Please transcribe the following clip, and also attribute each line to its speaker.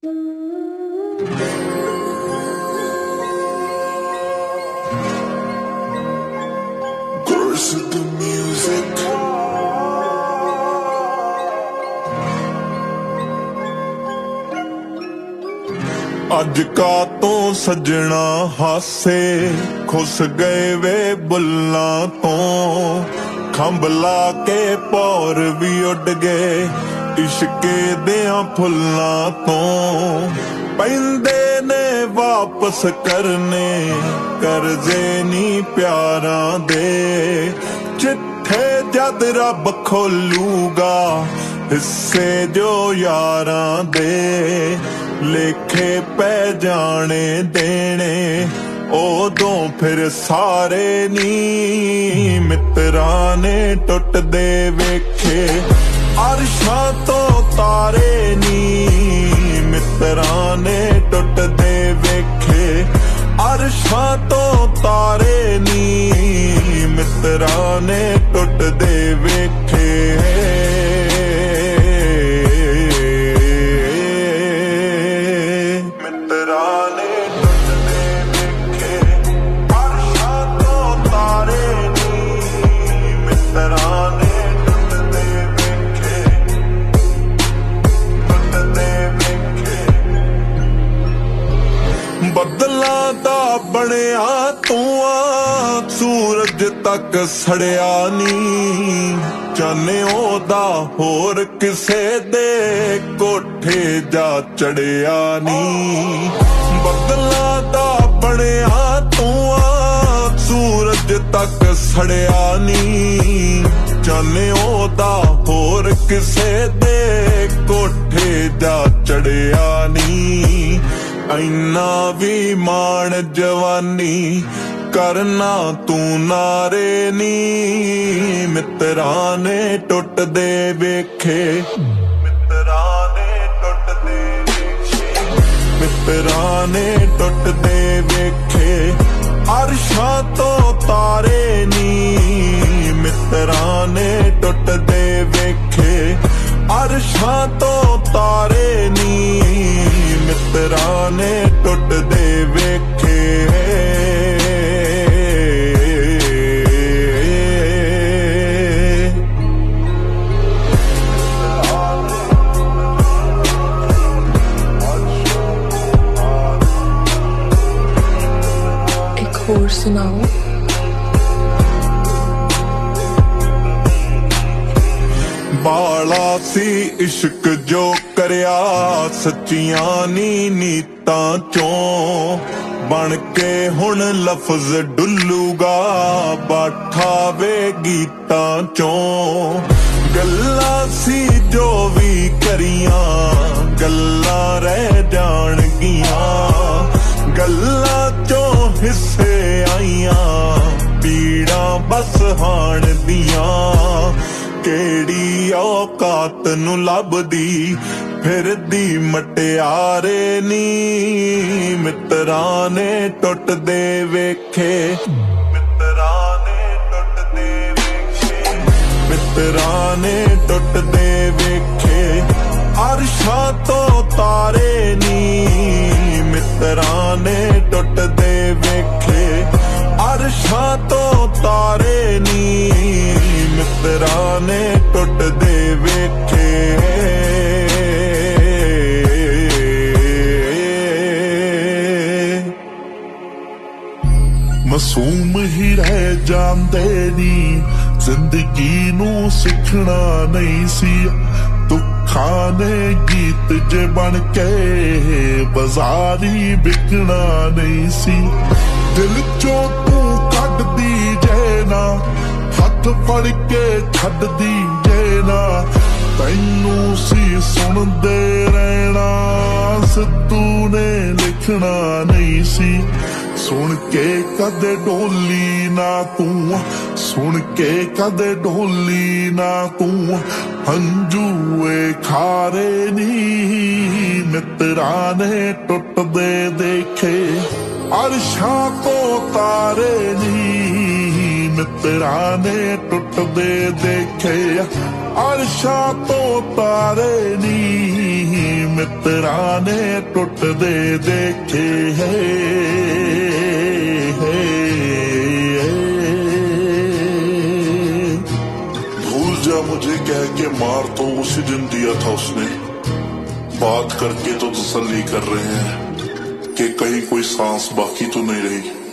Speaker 1: Curse of the music. ਅੱਜ ਕਾ ਤੋਂ ਸੱਜਣਾ ਹਾਸੇ ਖੁੱਸ ਗਏ ਵੇ ਬੁੱਲਾਂ ਤੋਂ ਖੰਭ ਲਾ ਕੇ ਪੌਰ ਵੀ ਉੱਡ ਗਏ ਇਸ਼ਕੇ ਦਿਆਂ ਫੁੱਲਾਂ ਤੋਂ ਪੈਂਦੇ ਨੇ ਵਾਪਸ ਕਰਨੇ ਕਰਜ਼ੇ ਨੀ ਪਿਆਰਾਂ ਦੇ ਜਿੱਥੇ ਜਦ ਰੱਬ ਖੋਲੂਗਾ ਹਿੱਸੇ ਜੋ ਯਾਰਾਂ ਦੇ ਲੇਖੇ ਪੈ ਜਾਣੇ ਦੇਣੇ ਉਦੋਂ ਫਿਰ ਸਾਰੇ ਨੀ ਮਿੱਤਰਾਂ ਨੇ ਟੁੱਟਦੇ ਵੇਖੇ ਅਰਸ਼ਾਂ ਤੋਂ ਤਾਰੇ ਨੀ ਮਿੱਤਰਾਂ ਨੇ ਟੁੱਟਦੇ ਵੇਖੇ ਅਰਸ਼ਾਂ ਤੋਂ ਤਾਰੇ ਨੀ ਮਿੱਤਰਾਂ ਨੇ ਟੁੱਟਦੇ ਵੇਖੇ ਬੱਦਲਾਂ ਦਾ ਬਣਿਆ ਤੂੰ ਆ ਸੂਰਜ ਤੱਕ ਸੜਿਆ ਨੀ ਚਾਨੇ ਉਹਦਾ ਹੋਰ ਕਿਸੇ ਦੇ ਕੋਠੇ ਜਾ ਚੜਿਆ ਨੀ ਬੱਦਲਾਂ ਦਾ ਬਣਿਆ ਤੂੰ ਆ ਸੂਰਜ ਤੱਕ ਸੜਿਆ ਨੀ ਚਾਨੇ ਉਹਦਾ ਹੋਰ ਕਿਸੇ ਦੇ ਕੋਠੇ ਜਾ ਚੜਿਆ ਨੀ ਇੰਨਾ ਵੀ ਮਾਣ ਜਵਾਨੀ ਕਰਨਾ ਤੂੰ ਨਾਰੇ ਨੀ ਮਿੱਤਰਾਂ ਨੇ ਟੁੱਟਦੇ ਵੇਖੇ ਮਿੱਤਰਾਂ ਨੇ ਟੁੱਟਦੇ ਵੇਖੇ ਮਿੱਤਰਾਂ ਨੇ ਟੁੱਟਦੇ ਵੇਖੇ ਅਰਸ਼ਾਂ ਤੋਂ ਤਾਰੇ ਨੀ ਮਿੱਤਰਾਂ ਨੇ ਟੁੱਟਦੇ ਵੇਖੇ ਅਰਸ਼ਾਂ ਤੋਂ ਤਾਰੇ ਨੀ ਮਿੱਤਰਾਂ ਨੇ ਟੁੱਟਦੇ ਵੇਖੇ
Speaker 2: ਇੱਕ ਹੋਰ ਸੁਣਾਓ
Speaker 1: ਬਾਲਾ ਸੀ ਇਸ਼ਕ ਜੋ ਕਰਿਆ ਸੱਚੀਆਂ ਨੀ ਨੀਤਾਂ ਚੋਂ ਬਣ ਕੇ ਹੁਣ ਲਫ਼ਜ਼ ਡੁੱਲੂਗਾ ਬਾਠਾ ਵੇ ਗੀਤਾਂ ਚੋਂ ਗੱਲਾਂ ਸੀ ਜੋ ਵੀ ਕਰੀਆਂ ਗੱਲਾਂ ਰਹਿ ਜਾਣਗੀਆਂ ਗੱਲਾਂ ਚੋਂ ਹਿੱਸੇ ਆਈਆਂ ਪੀੜਾਂ ਬਸ ਹਾਣ ਦੀਆਂ ਕਿਹੜੀ ਔਕਾਤ ਨੂੰ ਲੱਭਦੀ ਫਿਰਦੀ ਮਟਿਆਰੇ ਨੀ ਮਿੱਤਰਾਂ ਨੇ ਟੁੱਟਦੇ ਵੇਖੇ ਮਿੱਤਰਾਂ ਨੇ ਟੁੱਟਦੇ ਵੇਖੇ ਮਿੱਤਰਾਂ ਨੇ ਟੁੱਟਦੇ ਵੇਖੇ ਅਰਸ਼ਾਂ ਤੋਂ ਤਾਰੇ ਨੀ ਮਿੱਤਰਾਂ ਨੇ ਟੁੱਟਦੇ ਵੇਖੇ ਅਰਸ਼ਾਂ ਤੋਂ ਤਾਰੇ ਨੀ ਮਿੱਤਰਾਂ ਨੇ ਟੁੱਟਦੇ ਵੇਖੇ
Speaker 3: ਮਾਸੂਮ ਹੀ ਰਹਿ ਜਾਂਦੇ ਨੀ ਜ਼ਿੰਦਗੀ ਨੂੰ ਸਿੱਖਣਾ ਨਹੀਂ ਸੀ ਦੁੱਖਾਂ ਨੇ ਗੀਤ ਜੇ ਬਣ ਕੇ ਬਾਜ਼ਾਰੀ ਵਿਕਣਾ ਨਹੀਂ ਸੀ ਦਿਲ ਚੋਂ ਤੂੰ ਕੱਢਦੀ ਜੇ ਨਾ ਹੱਥ ਫੜ ਕੇ ਛੱਡਦੀ ਜੇ ਨਾ ਤੈਨੂੰ ਸੀ ਸੁਣਦੇ ਰਹਿਣਾ ਸਿੱਧੂ ਨੇ ਲਿਖਣਾ ਨਹੀਂ ਸੀ ਸੁਣ ਕੇ ਕਦੇ ਡੋਲੀ ਨਾ ਤੂੰ ਸੁਣ ਕੇ ਕਦੇ ਡੋਲੀ ਨਾ ਤੂੰ ਹੰਝੂਏ ਖਾਰੇ ਨੀ ਮਿੱਤਰਾਂ ਨੇ ਟੁੱਟਦੇ ਦੇਖੇ ਅਰਸ਼ਾਂ ਤੋਂ ਤਾਰੇ ਨੀ मित्रां ने टुटदे देखे अरशा तो तारे नी मित्रां ने टुटदे देखे है भूल जा मुझे कह के मार तो उसी दिन दिया था उसने बात करके तो तसल्ली कर रहे हैं कि कहीं कोई सांस बाकी तो नहीं रही।